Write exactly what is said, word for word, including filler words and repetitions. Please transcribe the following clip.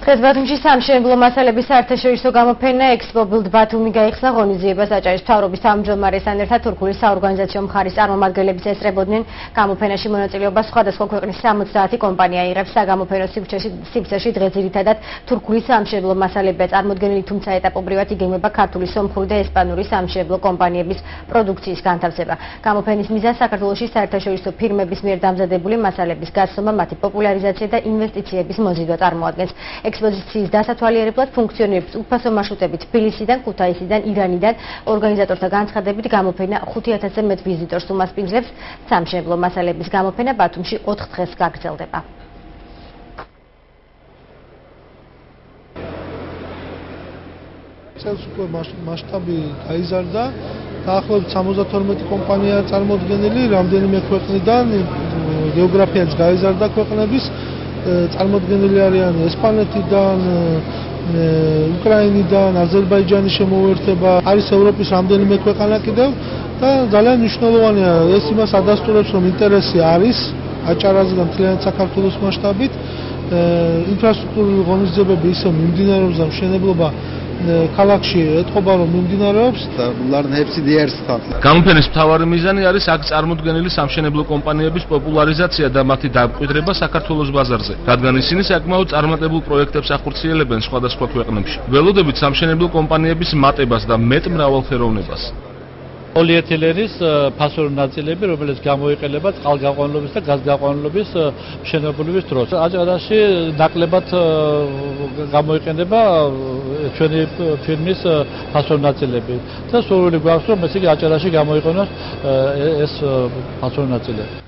დღეს ბათუმში სამშენებლო მასალების საერთაშორისო გამოფენა ექსპო ბილდ ბათუმი გაიხსნა ღონისძიებას აჭარის მთავრობის თავმჯდომარესთან ერთად თურქული საორგანიზაციო მხარის წარმომადგენლების ესწრებოდნენ. გამოფენაში მონაწილეობას სხვადასხვა ქვეყნის სამოცდაათი კომპანია იღებს. საგამოფენო სივრცეში დღეს ძირითადად თურქული სამშენებლო მასალებია წარმოდგენილი, თუმცა ეტაპობრივად იგეგმება ქართული, სომხური და ესპანური სამშენებლო კომპანიების პროდუქციის განთავსება. გამოფენის მიზანი საქართველოში საერთაშორისო ფირმების მიერ დამზადებული მასალების გაცნობა, მათი პოპულარიზაცია და ინვესტიციების მოზიდვა წარმოადგენს. ექსპოზიციის დასათვალიერებლად ფუნქციონირებს უფასო მარშრუტები თბილისიდან, ქუთაისიდან, ირანიდან. ორგანიზატორთა განცხადებით გამოფენა ხუთი ათასზე მეტ ვიზიტორს უმასპინძლებს. სამშენებლო მასალების გამოფენა ბათუმში ოთხ დღეს გაგრძელდება. წელს უკვე მასშტაბი გაიზარდა. დაახლოებით სამოცდათორმეტი კომპანია წარმოდგენილი, რამდენიმე ქვეყნიდან გეოგრაფიაც გაიზარდა ქვეყნების. წარმოდგენილი არიან ესპანეთიდან, უკრაინიდან, აზერბაიჯანის შემოერთება, არის ევროპის რამდენიმე ქვეყანა კიდევ და ძალიან მნიშვნელოვანია. ეს იმას ადასტურებს, რომ ინტერესი არის აჭარაზე და მთლიანად საქართველოს მასშტაბით. ინფრასტრუქტურული ღონისძიებები ისე მიმდინარეობს და მშენებლობა ქალაქში ეთყობა, რომ მიმდინარეობს. გამოფენის მთავარი მიზანი არის აქ წარმოდგენილი სამშენებლო კომპანიების პოპულარიზაცია და მათი დამკვიდრება საქართველოს ბაზარზე, რადგან ისინი საკმაოდ წარმატებულ პროექტებს ახორციელებენ სხვადასხვა ქვეყნებში. ველოდებით სამშენებლო კომპანიების მატებას და მეტ მრავალფეროვნებას. პოლიეთილენის ფასური ნაწილები, რომელიც გამოიყენება წყალგაყვანილობის და გაზგაყვანილობის მშენებლობის დროს. აჭარაში ნაკლებად გამოიყენება ჩვენი ფირმის ფასური ნაწილები და სურვილი გვაქვს, რომ ესე იგი აჭარაში გამოიყენოს ეს ფასური ნაწილები.